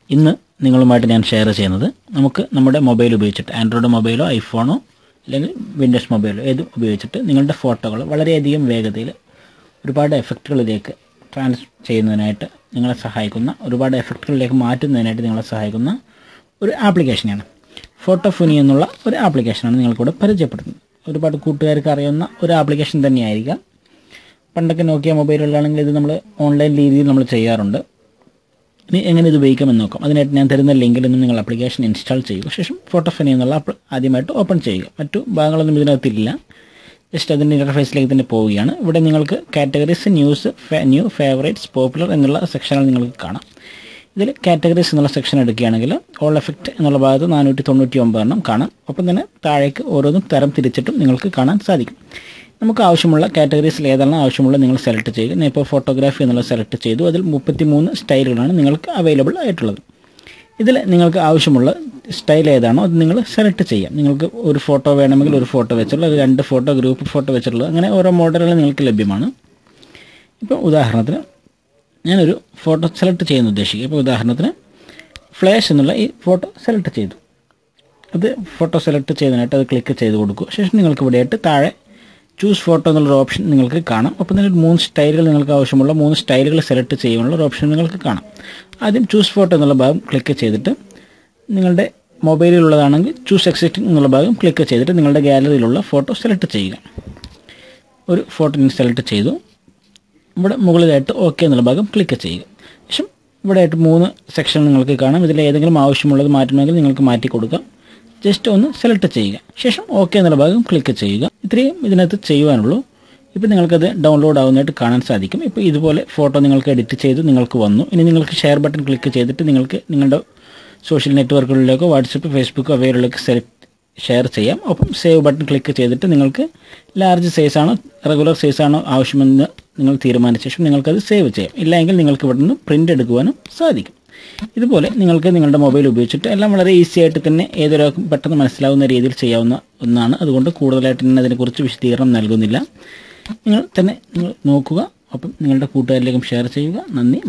ഇന്ന് നിങ്ങളുമായിട്ട് ഞാൻ ഷെയർ ചെയ്യുന്നത് നമുക്ക് നമ്മുടെ മൊബൈൽ ഉപയോഗിച്ചിട്ട് ആൻഡ്രോയിഡ് മൊബൈലോ ഐഫോണോ അല്ലെങ്കിൽ വിൻഡോസ് മൊബൈലോ ഏത് ഉപയോഗിച്ചിട്ട് നിങ്ങളുടെ ഫോട്ടോകൾ വളരെയധികം വേഗതയിൽ ഒരുപാട് എഫക്റ്റുകളിലേക്ക് ചെയ്യുന്നതിനായിട്ട് നിങ്ങളെ സഹായിക്കുന്ന ഒരുപാട് എഫക്റ്റുകളിലേക്ക് മാറ്റുന്നതിനായിട്ട് നിങ്ങളെ സഹായിക്കുന്ന ഒരു ആപ്ലിക്കേഷനാണ്. ഫോട്ടോഫുനി എന്നുള്ള ഒരു ആപ്ലിക്കേഷനാണ് നിങ്ങൾക്കിവിടെ പരിചയപ്പെടുത്തുന്നത്. ഒരുപാട് കൂട്ടുകാർക്ക് അറിയുന്ന ഒരു ആപ്ലിക്കേഷൻ തന്നെയായിരിക്കാം. പണ്ടൊക്കെ നോക്കിയ മൊബൈലുകളാണെങ്കിൽ ഇത് നമ്മൾ ഓൺലൈൻ രീതിയിൽ നമ്മൾ ചെയ്യാറുണ്ട്. ഇനി എങ്ങനെ ഇത് ഉപയോഗിക്കാമെന്ന് നോക്കാം. അതിനായിട്ട് ഞാൻ തരുന്ന ലിങ്കിൽ നിന്ന് നിങ്ങൾ ആപ്ലിക്കേഷൻ ഇൻസ്റ്റാൾ ചെയ്യുക. ശേഷം ഫോട്ടോഫുനി എന്നുള്ള ആപ്പ് ആദ്യമായിട്ട് ഓപ്പൺ ചെയ്യുക. മറ്റു ഭാഗങ്ങളൊന്നും ഇതിനകത്തില്ല. ജസ്റ്റ് അതിൻ്റെ ഇൻ്റർഫേസിലേക്ക് തന്നെ പോവുകയാണ്. ഇവിടെ നിങ്ങൾക്ക് categories, news, new, favourites, popular എന്നുള്ള സെക്ഷനുകൾ നിങ്ങൾക്ക് കാണാം. ഇതിൽ കാറ്റഗറീസ് എന്നുള്ള സെക്ഷൻ എടുക്കുകയാണെങ്കിൽ ഓൾ എഫക്റ്റ് എന്നുള്ള ഭാഗത്ത് 499 എണ്ണം കാണാം. ഒപ്പം തന്നെ താഴേക്ക് ഓരോന്നും തരം തിരിച്ചിട്ടും നിങ്ങൾക്ക് കാണാൻ സാധിക്കും. നമുക്ക് ആവശ്യമുള്ള കാറ്റഗറീസിൽ ഏതാണ് ആവശ്യമുള്ളത് നിങ്ങൾ സെലക്ട് ചെയ്യുക. ഞാൻ ഇപ്പോൾ ഫോട്ടോഗ്രാഫി എന്നുള്ളത് സെലക്ട് ചെയ്തു. അതിൽ 33 സ്റ്റൈലുകളാണ് നിങ്ങൾക്ക് അവൈലബിൾ ആയിട്ടുള്ളത്. ഇതിൽ നിങ്ങൾക്ക് ആവശ്യമുള്ള സ്റ്റൈൽ ഏതാണോ അത് നിങ്ങൾ സെലക്ട് ചെയ്യാം. നിങ്ങൾക്ക് ഒരു ഫോട്ടോ വേണമെങ്കിൽ ഒരു ഫോട്ടോ വെച്ചുള്ള, 2 ഫോട്ടോ, ഗ്രൂപ്പ് ഫോട്ടോ വെച്ചിട്ടുള്ളത്, അങ്ങനെ ഓരോ മോഡലുകൾ നിങ്ങൾക്ക് ലഭ്യമാണ്. ഇപ്പോൾ ഉദാഹരണത്തിന് ഞാനൊരു ഫോട്ടോ സെലക്ട് ചെയ്യാൻ ഉദ്ദേശിക്കുക. ഇപ്പോൾ ഉദാഹരണത്തിന് ഫ്ലാഷ് എന്നുള്ള ഈ ഫോട്ടോ സെലക്ട് ചെയ്തു. അത് ഫോട്ടോ സെലക്ട് ചെയ്തതിനായിട്ട് അത് ക്ലിക്ക് ചെയ്ത് കൊടുക്കുക. ശേഷം നിങ്ങൾക്ക് ഇവിടെയായിട്ട് താഴെ ചൂസ് ഫോട്ടോ എന്നുള്ളൊരു ഓപ്ഷൻ നിങ്ങൾക്ക് കാണാം. അപ്പോൾ തന്നെ 3 സ്റ്റൈലുകൾ നിങ്ങൾക്ക് ആവശ്യമുള്ള 3 സ്റ്റൈലുകൾ സെലക്ട് ചെയ്യാനുള്ള ഒരു ഓപ്ഷൻ നിങ്ങൾക്ക് കാണാം. ആദ്യം ചൂസ് ഫോട്ടോ എന്നുള്ള ഭാഗം ക്ലിക്ക് ചെയ്തിട്ട് നിങ്ങളുടെ മൊബൈലിലുള്ളതാണെങ്കിൽ ചൂസ് എക്സിറ്റിംഗ് എന്നുള്ള ഭാഗം ക്ലിക്ക് ചെയ്തിട്ട് നിങ്ങളുടെ ഗാലറിയിലുള്ള ഫോട്ടോ സെലക്ട് ചെയ്യുക. ഒരു ഫോട്ടോ ഞാൻ സെലക്ട് ചെയ്തു. ഇവിടെ മുകളിലായിട്ട് ഓക്കെ എന്നുള്ള ഭാഗം ക്ലിക്ക് ചെയ്യുക. ശേഷം ഇവിടെയായിട്ട് 3 സെക്ഷൻ നിങ്ങൾക്ക് കാണാം. ഇതിൽ ഏതെങ്കിലും ആവശ്യമുള്ളത് മാറ്റണമെങ്കിൽ നിങ്ങൾക്ക് മാറ്റി കൊടുക്കാം. ജസ്റ്റ് ഒന്ന് സെലക്ട് ചെയ്യുക. ശേഷം ഓക്കെ എന്നുള്ള ഭാഗം ക്ലിക്ക് ചെയ്യുക. ഇത്രയും ഇതിനകത്ത് ചെയ്യുവാനുള്ളൂ. ഇപ്പോൾ നിങ്ങൾക്കത് ഡൗൺലോഡ് ആവുന്നതായിട്ട് കാണാൻ സാധിക്കും. ഇപ്പോൾ ഇതുപോലെ ഫോട്ടോ നിങ്ങൾക്ക് എഡിറ്റ് ചെയ്ത് നിങ്ങൾക്ക് വന്നു. ഇനി നിങ്ങൾക്ക് ഷെയർ ബട്ടൺ ക്ലിക്ക് ചെയ്തിട്ട് നിങ്ങൾക്ക് നിങ്ങളുടെ സോഷ്യൽ നെറ്റ്വർക്കുകളിലേക്കോ വാട്സപ്പ്, ഫേസ്ബുക്ക് അവയിലേക്ക് ഷെയർ ചെയ്യാം. ഒപ്പം സേവ് ബട്ടൺ ക്ലിക്ക് ചെയ്തിട്ട് നിങ്ങൾക്ക് ലാർജ് സൈസാണോ റെഗുലർ സൈസാണോ ആവശ്യമെന്ന് നിങ്ങൾ തീരുമാനിച്ച ശേഷം നിങ്ങൾക്കത് സേവ് ചെയ്യാം. ഇല്ലെങ്കിൽ നിങ്ങൾക്ക് ഇവിടെ നിന്ന് പ്രിൻ്റ് എടുക്കുവാനും സാധിക്കും. ഇതുപോലെ നിങ്ങൾക്ക് നിങ്ങളുടെ മൊബൈൽ ഉപയോഗിച്ചിട്ട് എല്ലാം വളരെ ഈസി ആയിട്ട് തന്നെ ഏതൊരാൾക്കും പെട്ടെന്ന് മനസ്സിലാവുന്ന രീതിയിൽ ചെയ്യാവുന്ന ഒന്നാണ്. അതുകൊണ്ട് കൂടുതലായിട്ട് ഞാൻ അതിനെക്കുറിച്ച് വിശദീകരണം നൽകുന്നില്ല. നിങ്ങൾ നോക്കുക. ഒപ്പം നിങ്ങളുടെ കൂട്ടുകാരിലേക്കും ഷെയർ ചെയ്യുക. നന്ദി.